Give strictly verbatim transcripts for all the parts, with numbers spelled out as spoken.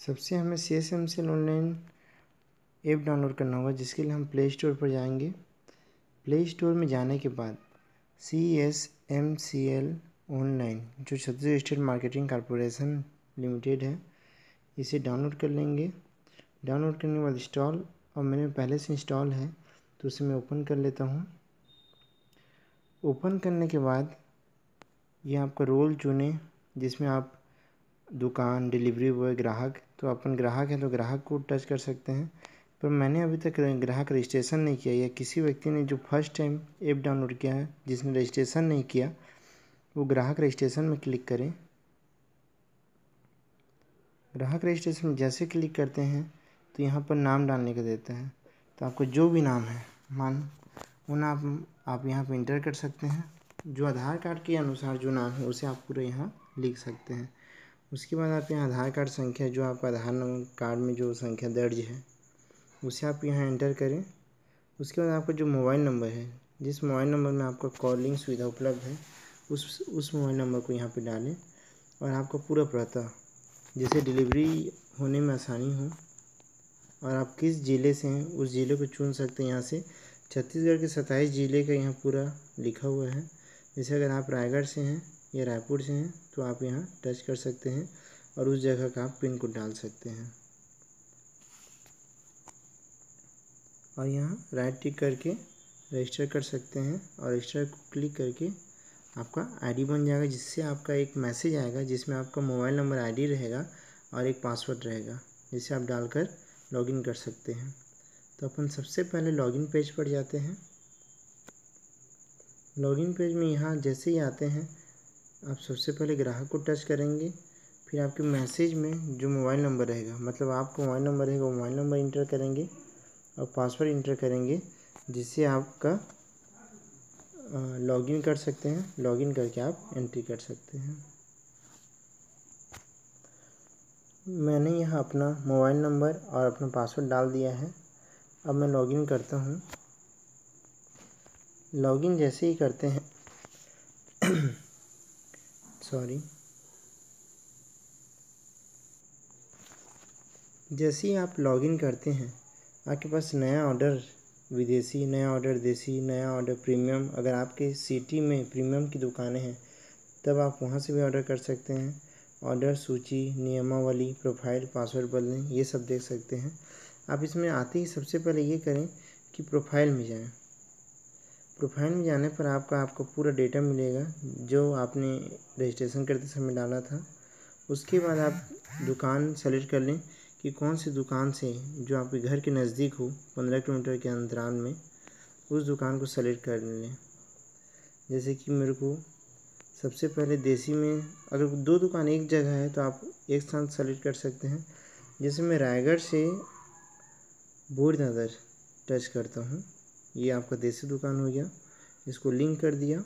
सबसे हमें C S M C L online app download करना होगा, जिसके लिए हम प्ले स्टोर पर जाएंगे। प्ले स्टोर में जाने के बाद C S M C L online जो Chhattisgarh state marketing corporation limited है, इसे डाउनलोड कर लेंगे। डाउनलोड करने के बाद इंस्टॉल, और मैंने पहले से इंस्टॉल है तो उसे मैं ओपन कर लेता हूँ। ओपन करने के बाद ये आपका रोल चुने, जिसमें आप दुकान, डिलीवरी बॉय, ग्राहक, तो अपन ग्राहक है तो ग्राहक को टच कर सकते हैं। पर मैंने अभी तक ग्राहक रजिस्ट्रेशन नहीं किया, या किसी व्यक्ति ने जो फर्स्ट टाइम ऐप डाउनलोड किया है जिसने रजिस्ट्रेशन नहीं किया, वो ग्राहक रजिस्ट्रेशन में क्लिक करें। ग्राहक रजिस्ट्रेशन में जैसे क्लिक करते हैं तो यहाँ पर नाम डालने का देता है। तो आपको जो भी नाम है, मान वो नाम आप यहाँ पर इंटर कर सकते हैं। जो आधार कार्ड के अनुसार जो नाम है उसे आप पूरा यहाँ लिख सकते हैं। उसके बाद आप यहाँ आधार कार्ड संख्या, जो आपका आधार नंबर कार्ड में जो संख्या दर्ज है उसे आप यहाँ एंटर करें। उसके बाद आपका जो मोबाइल नंबर है, जिस मोबाइल नंबर में आपका कॉलिंग सुविधा उपलब्ध है, उस उस मोबाइल नंबर को यहाँ पे डालें। और आपका पूरा पता, जैसे डिलीवरी होने में आसानी हो, और आप किस ज़िले से हैं उस ज़िले को चुन सकते हैं। यहाँ से छत्तीसगढ़ के सत्ताईस ज़िले का यहाँ पूरा लिखा हुआ है। जैसे अगर आप रायगढ़ से हैं या रायपुर से हैं तो आप यहाँ टच कर सकते हैं और उस जगह का आप पिन कोड डाल सकते हैं। और यहाँ राइट टिक करके रजिस्टर कर सकते हैं, और रजिस्टर को क्लिक करके आपका आईडी बन जाएगा, जिससे आपका एक मैसेज आएगा जिसमें आपका मोबाइल नंबर आईडी रहेगा और एक पासवर्ड रहेगा, जिसे आप डालकर लॉगिन कर सकते हैं। तो अपन सबसे पहले लॉगिन पेज पर जाते हैं। लॉगिन पेज में यहाँ जैसे ही आते हैं, आप सबसे पहले ग्राहक को टच करेंगे। फिर आपके मैसेज में जो मोबाइल नंबर रहेगा, मतलब आपका मोबाइल नंबर रहेगा, वो मोबाइल नंबर इंटर करेंगे और पासवर्ड इंटर करेंगे, जिससे आपका लॉगिन कर सकते हैं। लॉगिन करके आप एंट्री कर सकते हैं। मैंने यहाँ अपना मोबाइल नंबर और अपना पासवर्ड डाल दिया है। अब मैं लॉगिन करता हूँ। लॉगिन जैसे ही करते हैं सॉरी जैसे ही आप लॉगिन करते हैं, आपके पास नया ऑर्डर विदेशी, नया ऑर्डर देसी, नया ऑर्डर प्रीमियम, अगर आपके सिटी में प्रीमियम की दुकानें हैं तब आप वहां से भी ऑर्डर कर सकते हैं। ऑर्डर सूची, नियमावली, प्रोफाइल, पासवर्ड बदलें, ये सब देख सकते हैं। आप इसमें आते ही सबसे पहले ये करें कि प्रोफाइल में जाएं। प्रोफाइल में जाने पर आपका आपको पूरा डेटा मिलेगा जो आपने रजिस्ट्रेशन करते समय डाला था। उसके बाद आप दुकान सेलेक्ट कर लें कि कौन सी दुकान से जो आपके घर के नज़दीक हो, पंद्रह किलोमीटर के अंतराल में, उस दुकान को सेलेक्ट कर लें। जैसे कि मेरे को सबसे पहले देसी में, अगर दो दुकान एक जगह है तो आप एक साथ सेलेक्ट कर सकते हैं। जैसे मैं रायगढ़ से बोरदादर टच करता हूँ, ये आपका देसी दुकान हो गया, इसको लिंक कर दिया।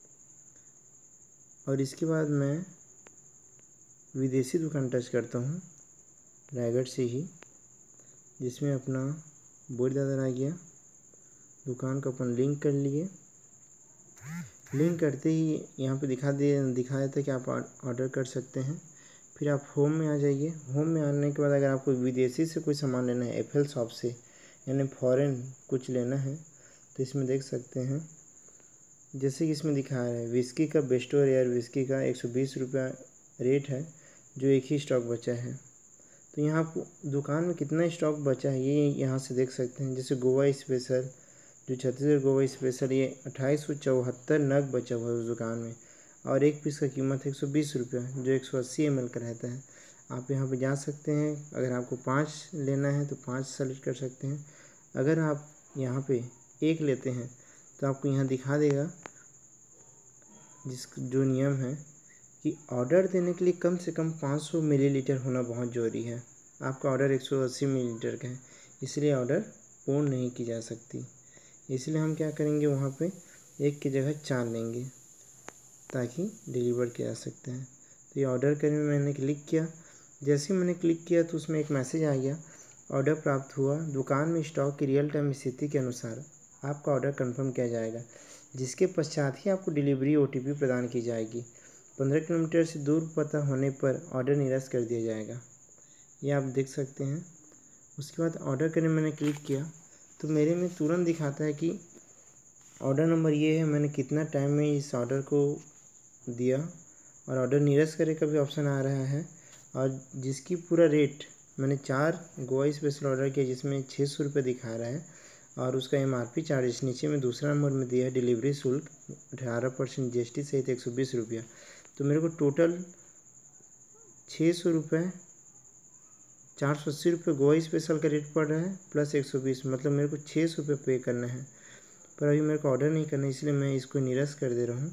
और इसके बाद मैं विदेशी दुकान टच करता हूँ रायगढ़ से ही, जिसमें अपना बोरदादर आ गया। दुकान को अपन लिंक कर लिए। लिंक करते ही यहाँ पे दिखा दे दिखा देता है कि आप ऑर्डर कर सकते हैं। फिर आप होम में आ जाइए। होम में आने के बाद अगर आपको विदेशी से कोई सामान लेना है, एफएल शॉप से, यानी फॉरेन कुछ लेना है, तो इसमें देख सकते हैं। जैसे कि इसमें दिखा रहा है विस्की का बेस्टो रेयर विस्की का एक सौ बीस रुपया रेट है, जो एक ही स्टॉक बचा है। तो यहाँ दुकान में कितना स्टॉक बचा है ये यहाँ से देख सकते हैं। जैसे गोवा स्पेशल, जो छत्तीसगढ़ गोवा स्पेशल, ये अट्ठाईस सौ चौहत्तर नग बचा हुआ है उस दुकान में, और एक पीस का कीमत है एक सौ बीस रुपया, जो एक सौ अस्सी एम एल का रहता है। आप यहाँ पे जा सकते हैं। अगर आपको पाँच लेना है तो पाँच सेलेक्ट कर सकते हैं। अगर आप यहाँ पे एक लेते हैं तो आपको यहाँ दिखा देगा जिस जो नियम है कि ऑर्डर देने के लिए कम से कम पाँच सौ मिलीलीटर होना बहुत ज़रूरी है। आपका ऑर्डर एक सौ अस्सी मिलीलीटर का है, इसलिए ऑर्डर पूर्ण नहीं की जा सकती। इसलिए हम क्या करेंगे, वहाँ पे एक की जगह चार लेंगे ताकि डिलीवर किया जा सकते हैं। तो ये ऑर्डर करने में मैंने क्लिक किया। जैसे ही मैंने क्लिक किया तो उसमें एक मैसेज आ गया, ऑर्डर प्राप्त हुआ, दुकान में स्टॉक की रियल टाइम स्थिति के अनुसार आपका ऑर्डर कंफर्म किया जाएगा, जिसके पश्चात ही आपको डिलीवरी ओटीपी प्रदान की जाएगी। पंद्रह किलोमीटर से दूर पता होने पर ऑर्डर निरस्त कर दिया जाएगा। ये आप देख सकते हैं। उसके बाद ऑर्डर करने मैंने क्लिक किया तो मेरे में तुरंत दिखाता है कि ऑर्डर नंबर ये है, मैंने कितना टाइम में इस ऑर्डर को दिया, और ऑर्डर निरस्त करे का भी ऑप्शन आ रहा है, और जिसकी पूरा रेट मैंने चार गोवा स्पेशल ऑर्डर किया जिसमें छः सौ रुपये दिखा रहा है, और उसका एम आर पी चार्जेस नीचे में दूसरा नंबर में दिया है, डिलीवरी शुल्क अठारह परसेंट जी एस टी सहित एक सौ बीस रुपया। तो मेरे को टोटल छः सौ रुपये चार सौ अस्सी रुपये गोवा स्पेशल का रेट पड़ रहा है, प्लस एक सौ बीस, मतलब मेरे को छः सौ रुपये पे करना है। पर अभी मेरे को ऑर्डर नहीं करना है, इसलिए मैं इसको निरस्त कर दे रहा हूँ।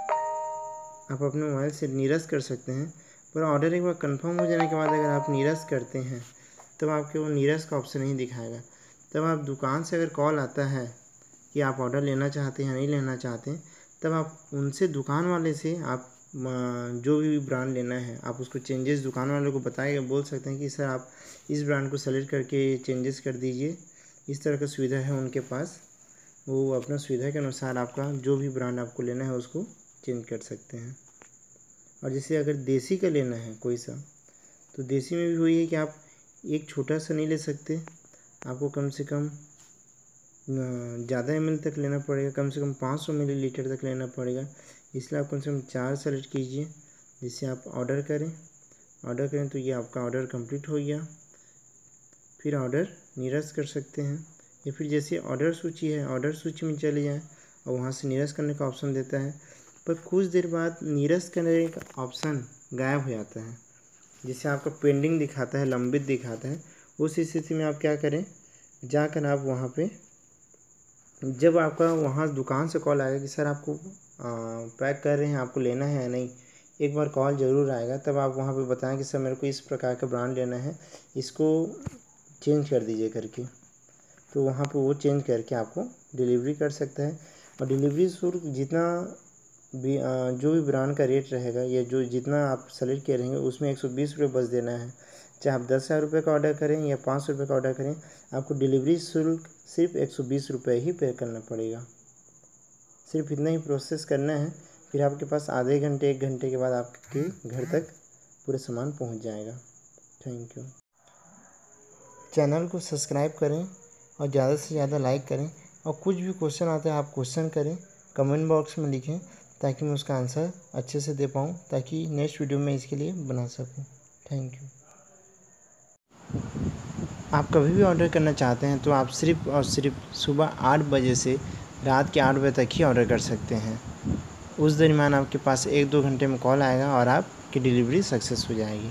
आप अपने मोबाइल से निरस्त कर सकते हैं, पर ऑर्डर एक बार कंफर्म हो जाने के बाद अगर आप निरस्त करते हैं तब आपके वो निरस्त का ऑप्शन नहीं दिखाएगा। तब आप दुकान से अगर कॉल आता है कि आप ऑर्डर लेना चाहते हैं या नहीं लेना चाहते हैं, तब आप उनसे दुकान वाले से आप जो भी ब्रांड लेना है आप उसको चेंजेस दुकान वाले को बताएगा, बोल सकते हैं कि सर आप इस ब्रांड को सेलेक्ट करके चेंजेस कर दीजिए। इस तरह का सुविधा है उनके पास, वो अपना सुविधा के अनुसार आपका जो भी ब्रांड आपको लेना है उसको चेंज कर सकते हैं। और जैसे अगर देसी का लेना है कोई सा, तो देसी में भी वही है कि आप एक छोटा सा नहीं ले सकते, आपको कम से कम ज़्यादा एम एल तक लेना पड़ेगा, कम से कम पाँच सौ मिली लीटर तक लेना पड़ेगा। इसलिए आप कम से कम चार सेलेक्ट कीजिए, जिससे आप ऑर्डर करें। ऑर्डर करें तो ये आपका ऑर्डर कंप्लीट हो गया। फिर ऑर्डर निरस्त कर सकते हैं, या फिर जैसे ऑर्डर सूची है ऑर्डर सूची में चले जाएं और वहाँ से निरस्त करने का ऑप्शन देता है, पर कुछ देर बाद निरस्त करने का ऑप्शन गायब हो जाता है, जिससे आपका पेंडिंग दिखाता है, लंबित दिखाता है। उस स्थिति में आप क्या करें, जाकर आप वहाँ पे जब आपका वहाँ दुकान से कॉल आएगा कि सर आपको पैक कर रहे हैं, आपको लेना है या नहीं, एक बार कॉल ज़रूर आएगा, तब आप वहाँ पे बताएं कि सर मेरे को इस प्रकार का ब्रांड लेना है, इसको चेंज कर दीजिए करके। तो वहाँ पे वो चेंज करके आपको डिलीवरी कर सकता है। और डिलीवरी शुल्क जितना भी जो भी ब्रांड का रेट रहेगा या जो जितना आप सेलेक्ट किए रहेंगे उसमें एक सौ बीस रुपये बस देना है। चाहे आप दस हज़ार रुपये का ऑर्डर करें या पाँच सौ रुपये का ऑर्डर करें, आपको डिलीवरी शुल्क सिर्फ एक सौ बीस रुपये ही पे करना पड़ेगा। सिर्फ इतना ही प्रोसेस करना है, फिर आपके पास आधे घंटे एक घंटे के बाद आपके घर तक पूरा सामान पहुंच जाएगा। Thank you. चैनल को सब्सक्राइब करें और ज़्यादा से ज़्यादा लाइक करें, और कुछ भी क्वेश्चन आते हैं आप क्वेश्चन करें, कमेंट बॉक्स में लिखें, ताकि मैं उसका आंसर अच्छे से दे पाऊँ, ताकि नेक्स्ट वीडियो में इसके लिए बना सकूँ। Thank you. आप कभी भी ऑर्डर करना चाहते हैं तो आप सिर्फ और सिर्फ सुबह आठ बजे से रात के आठ बजे तक ही ऑर्डर कर सकते हैं। उस दरमियान आपके पास एक दो घंटे में कॉल आएगा और आपकी डिलीवरी सक्सेस हो जाएगी।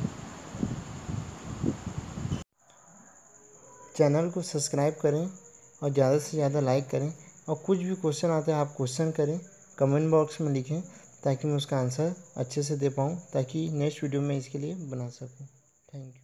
चैनल को सब्सक्राइब करें और ज़्यादा से ज़्यादा लाइक करें, और कुछ भी क्वेश्चन आते हैं आप क्वेश्चन करें, कमेंट बॉक्स में लिखें, ताकि मैं उसका आंसर अच्छे से दे पाऊँ, ताकि नेक्स्ट वीडियो में इसके लिए बना सकूँ। Thank you.